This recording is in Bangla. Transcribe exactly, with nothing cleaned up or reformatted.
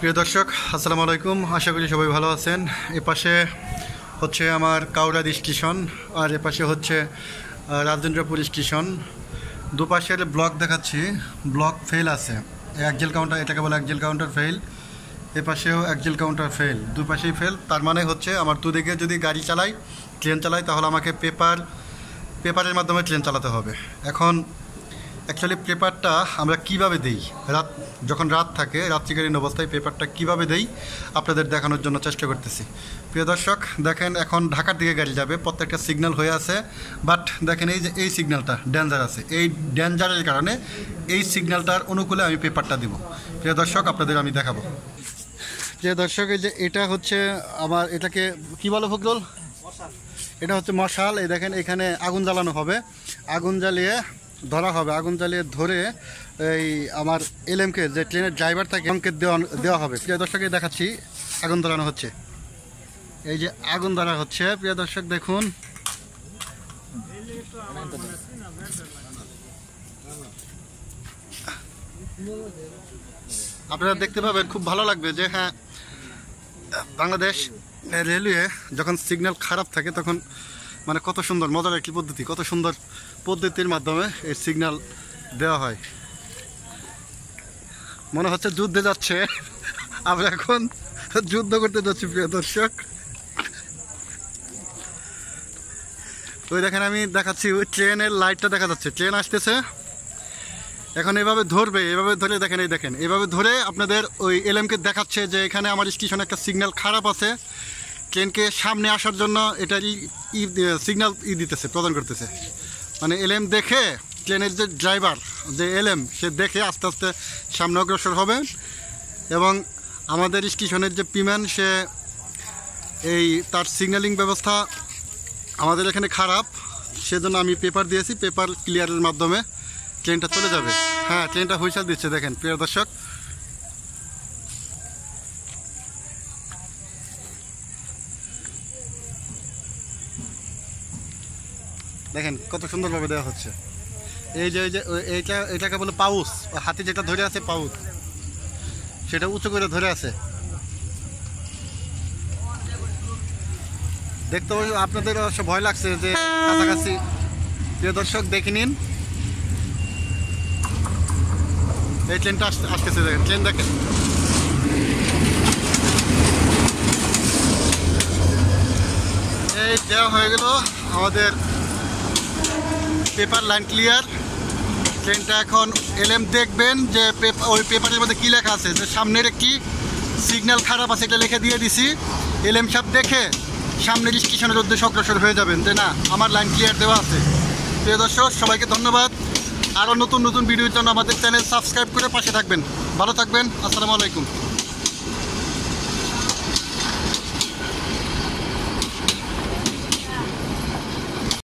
প্রিয় দর্শক আসসালামু আলাইকুম, আশা করি সবাই ভালো আছেন। এপাশে হচ্ছে আমার কাউরাদি স্টেশন আর এপাশে হচ্ছে রাজেন্দ্রপুর স্টেশন। দুপাশের ব্লক দেখাচ্ছি, ব্লক ফেল আছে। একজেল কাউন্টার, এটাকে বলে একজেল কাউন্টার ফেল, এপাশেও একজেল কাউন্টার ফেল, দুপাশেই ফেল। তার মানে হচ্ছে আমার দুদিকে যদি গাড়ি চালাই, ট্রেন চালাই, তাহলে আমাকে পেপার পেপারের মাধ্যমে ট্রেন চালাতে হবে। এখন অ্যাকচুয়ালি পেপারটা আমরা কিভাবে দেই, রাত যখন রাত থাকে, রাত্রিকালীন অবস্থায় পেপারটা কিভাবে দেই আপনাদের দেখানোর জন্য চেষ্টা করতেছি। প্রিয় দর্শক দেখেন, এখন ঢাকার দিকে গাড়ি যাবে, প্রত্যেকটা সিগন্যাল হয়ে আছে, বাট দেখেন এই যে এই সিগন্যালটা ডেঞ্জার আছে, এই ডেঞ্জারের কারণে এই সিগন্যালটার অনুকূলে আমি পেপারটা দিব। প্রিয় দর্শক আপনাদের আমি দেখাবো। প্রিয় দর্শক এই যে এটা হচ্ছে আমার, এটাকে কি বলো ফখরুল? এটা হচ্ছে মশাল। এই দেখেন এখানে আগুন জ্বালানো হবে, আগুন জ্বালিয়ে ধরা হবে, আগুন জ্বালিয়ে ধরে এই আমার এলএমকে যে ট্রেনের ড্রাইভার থাকে সংকেত দেওয়া দেওয়া হবে। প্রিয় দর্শকে দেখাচ্ছি আগুন ধরানো হচ্ছে, এই যে আগুন ধরা হচ্ছে। প্রিয় দর্শক দেখুন, আপনারা দেখতে পাবেন, খুব ভালো লাগবে যে হ্যাঁ, বাংলাদেশ রেলওয়ে যখন সিগন্যাল খারাপ থাকে তখন মানে কত সুন্দর মজার একটি পদ্ধতি, কত সুন্দর পদ্ধতির মাধ্যমে এই সিগন্যাল দেওয়া হয়। মনে হচ্ছে যুদ্ধে যাচ্ছে, আমরা এখন যুদ্ধ করতে যাচ্ছি। প্রিয় দর্শক ওই দেখেন আমি দেখাচ্ছি, ওই ট্রেনের লাইটটা দেখা যাচ্ছে, ট্রেন আসতেছে। এখন এভাবে ধরবে, এভাবে ধরে দেখেন, এই দেখেন এভাবে ধরে আপনাদের ওই এলএমকে দেখাচ্ছে যে এখানে আমার স্টেশনে একটা সিগন্যাল খারাপ আছে, ট্রেনকে সামনে আসার জন্য এটারই ই সিগন্যাল ই দিতেছে, প্রদান করতেছে। মানে এলএম দেখে, ট্রেনের যে ড্রাইভার যে এলএম সে দেখে আস্তে আস্তে সামনে অগ্রসর হবে, এবং আমাদের স্টেশনের যে পিম্যান সে এই তার সিগন্যালিং ব্যবস্থা আমাদের এখানে খারাপ, সেজন্য আমি পেপার দিয়েছি, পেপার ক্লিয়ারের মাধ্যমে ট্রেনটা চলে যাবে। হ্যাঁ, ট্রেনটা হুইসেল দিচ্ছে দেখেন প্রিয় দর্শক। দেখেন কত সুন্দরভাবে দেওয়া হচ্ছে। এই যে এই যে এইটা এটাকে বলে পাউস, হাতে যেটা ধরে আছে পাউস, সেটা উঁচু করে ধরে আছে। দেখতে আপনাদের অবশ্য ভয় লাগছে যে কাছাকাছি। প্রিয় দর্শক দেখে নিন, এই ট্রেনটা আসতেছে, দেখেন ট্রেন দেখেন। এই দেওয়া হয়ে গেল আমাদের পেপার লাইন ক্লিয়ার। ট্রেনটা এখন এলএম দেখবেন যে ওই পেপারের মধ্যে কী লেখা আছে, যে সামনের একটি সিগন্যাল খারাপ আছে, এটা লিখে দিয়ে দিছি। এলএম সাহেব দেখে সামনের স্টেশনের উদ্দেশ্যে অগ্রসর হয়ে যাবেন যে না, আমার লাইন ক্লিয়ার দেওয়া আছে। প্রিয় দর্শক সবাইকে ধন্যবাদ। আরও নতুন নতুন ভিডিওর জন্য আমাদের চ্যানেল সাবস্ক্রাইব করে পাশে থাকবেন। ভালো থাকবেন, আসসালামু আলাইকুম।